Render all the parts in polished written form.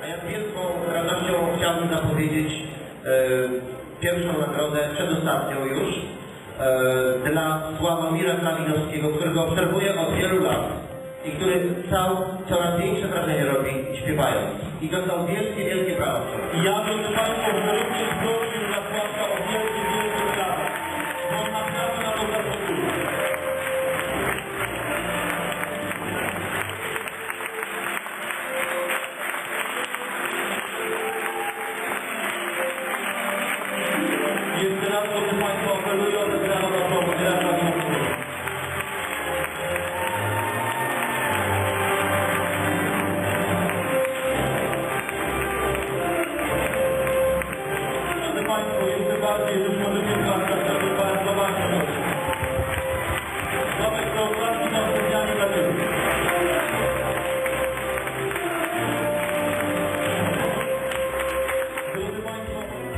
A ja z wielką radością chciałbym zapowiedzieć pierwszą nagrodę, przedostatnią już, dla Sławomira Klawinowskiego, którego obserwuję od wielu lat i który coraz większe wrażenie robi śpiewając. I dostał wielkie, wielkie brawa. Ja bym Państwa również prosił na Sławka o wielkie, wielkie brawa. Bo naprawdę na to zasługuje. Jeszcze raz, proszę Państwa, apeluję o te brawa na Sławomira Klawinowskiego. Jeszcze bardziej, już możecie zwracać, aby Państwo zobaczyć. Sławek to okazji na specjalnie dla Ciebie. Drodzy Państwo,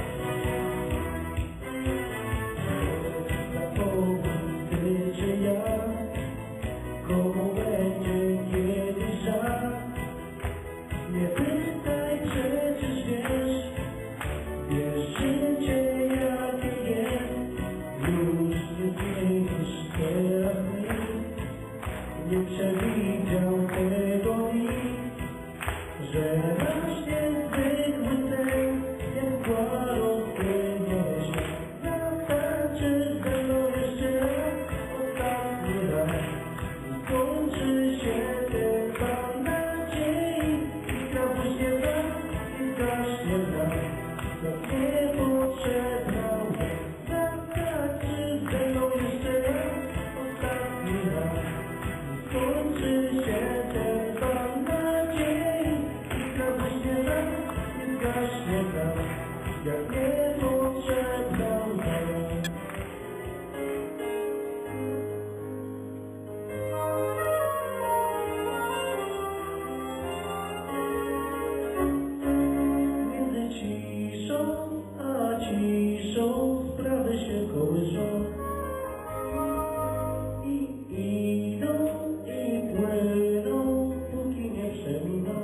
Wiecie jak, komu będzie kiedyś żal. Nie pytaj, przecież wiesz, wiesz życie jakie jest. Już nie zmienisz teraz nic, nie przewidział tego nikt, że nasz niezwykły sen jak mgła rozpłynie się. Zatańczysz ze mną jeszcze raz, ostatni raz. Skończy się ten bal nadziei i kapuśnie brak, i gaśnie brak. To niepotrzebna łez. Zatańczysz ze mną jeszcze raz, ostatni raz. Skończy się ten bal nadziei i kapuśnie brak, i gaśnie brak. Jak niepotrzebna łez. Między ciszą a ciszą sprawy się kołyszą i idą i płyną, póki nie przeminą.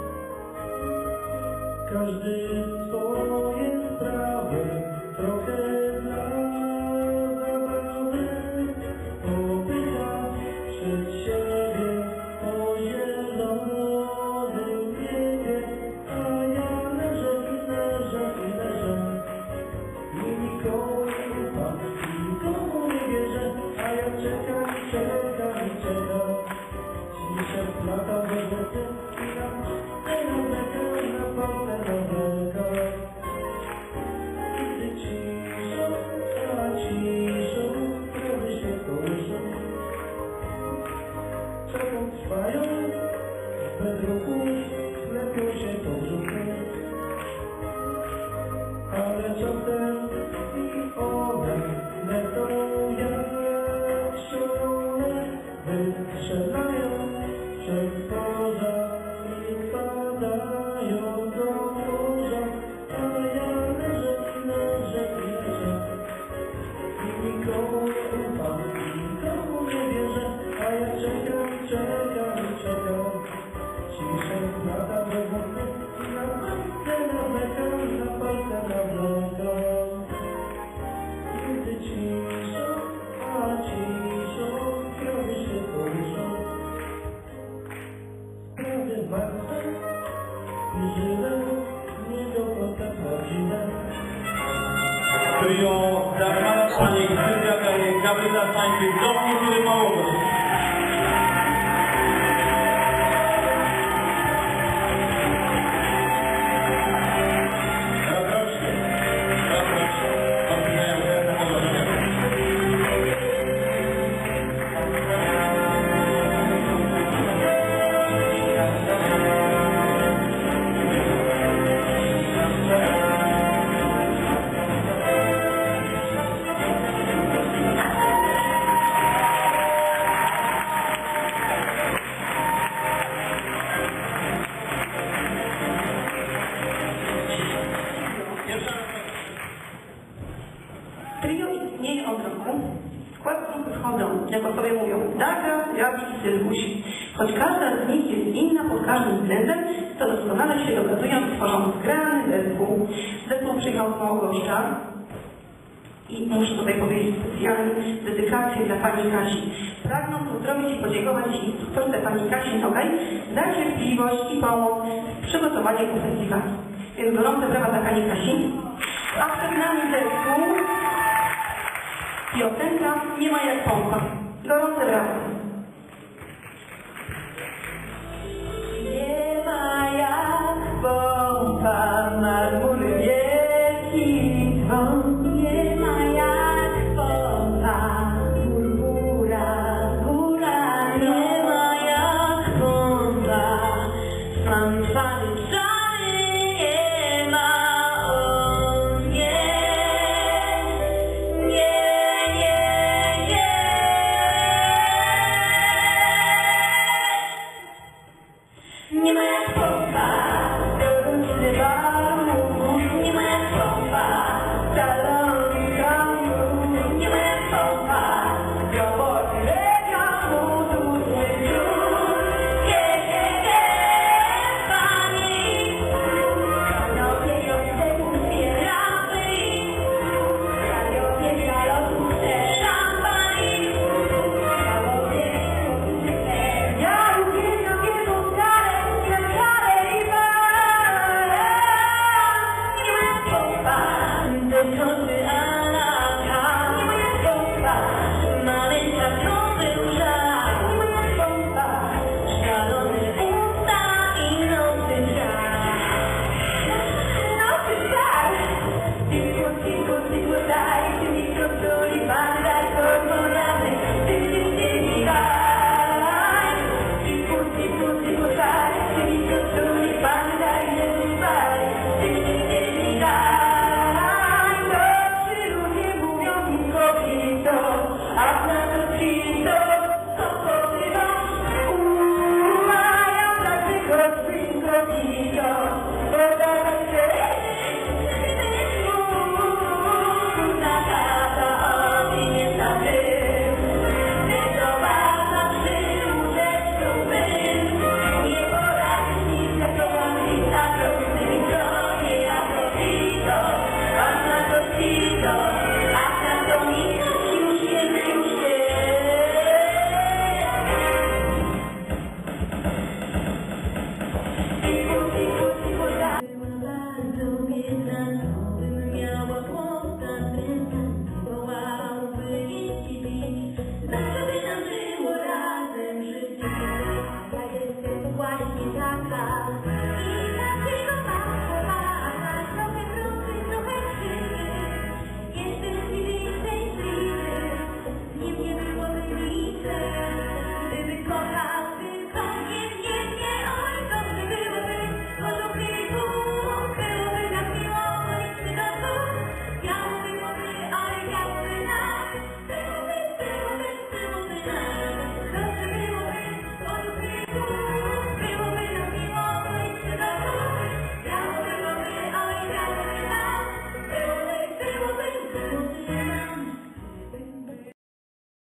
Każdy swoje sprawy, trochę dla zabawy, popycha przed siebie po zielonym niebie, a ja leżę i leżę i leżę i nikomu nie ufam, nikomu nie wierzę, a ja czekam i czekam i czekam. Cisza splata we wrety i na palce nawleka. Gdy ciszą, a ciszą, sprawy się kołyszą. Czego trwają, bez ruchu, lepią się po brzuchu. Ale czasem i one lecą jak szalone, wystrzelają przez morza i spadają do morza. A ja leżę i leżę i leżę i nikomu nie ufam, nikomu nie wierzę, a ja czekam i czekam i czekam. Ciszę lata we włosy i na palce nawlekam, na palce nawlekam. Gdy ciszą, a ciszą, sprawy się kołyszą. Sprawy martwe i żywe, nie do końca prawdziwe. trio Dagmara Stanik, Sylwia Gabriela Stańczyk, Dominicy Małogosz. Wchodzą, jak o sobie mówią, Daga, Gabi i Sylwuś. Choć każda z nich jest inna pod każdym względem, to doskonale się dogadują tworzą zgrany zespół. Zespół przyjechał z Małgoszcza. I muszę tutaj powiedzieć specjalnie dedykację dla pani Kasi. Pragnę pozdrowić i podziękować instruktorce pani Kasi Nogaj za cierpliwość i pomoc w przygotowaniu do festiwalu. Więc gorące brawa dla pani Kasi. A przed nami zespół piosenka Nie ma jak pompa. Gorące brawa. Nie ma jak pompa, marmury wielki dzwon. Nie ma jak pompa, góra, góra. Nie ma jak pompa, fanfary.